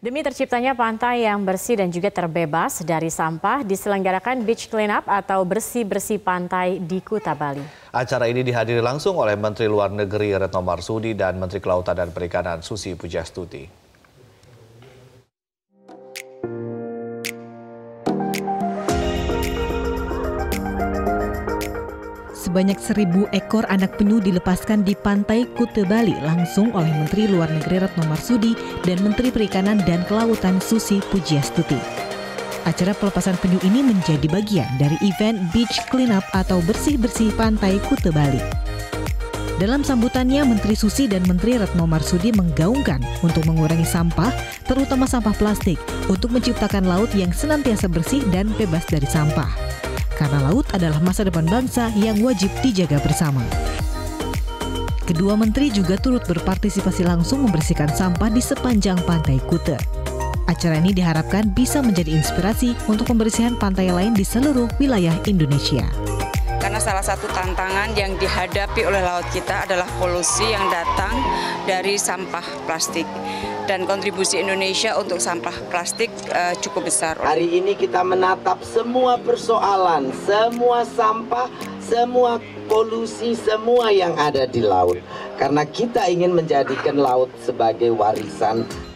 Demi terciptanya pantai yang bersih dan juga terbebas dari sampah, diselenggarakan Beach Cleanup atau bersih-bersih pantai di Kuta, Bali. Acara ini dihadiri langsung oleh Menteri Luar Negeri Retno Marsudi dan Menteri Kelautan dan Perikanan Susi Pujiastuti. Sebanyak 1.000 ekor anak penyu dilepaskan di pantai Kuta, Bali langsung oleh Menteri Luar Negeri Retno Marsudi dan Menteri Perikanan dan Kelautan Susi Pujiastuti. Acara pelepasan penyu ini menjadi bagian dari event Beach Cleanup atau bersih-bersih pantai Kuta, Bali. Dalam sambutannya, Menteri Susi dan Menteri Retno Marsudi menggaungkan untuk mengurangi sampah, terutama sampah plastik, untuk menciptakan laut yang senantiasa bersih dan bebas dari sampah. Karena laut adalah masa depan bangsa yang wajib dijaga bersama. Kedua menteri juga turut berpartisipasi langsung membersihkan sampah di sepanjang pantai Kuta. Acara ini diharapkan bisa menjadi inspirasi untuk pembersihan pantai lain di seluruh wilayah Indonesia. Karena salah satu tantangan yang dihadapi oleh laut kita adalah polusi yang datang dari sampah plastik. Dan kontribusi Indonesia untuk sampah plastik cukup besar. Hari ini kita menatap semua persoalan, semua sampah, semua polusi, semua yang ada di laut. Karena kita ingin menjadikan laut sebagai warisan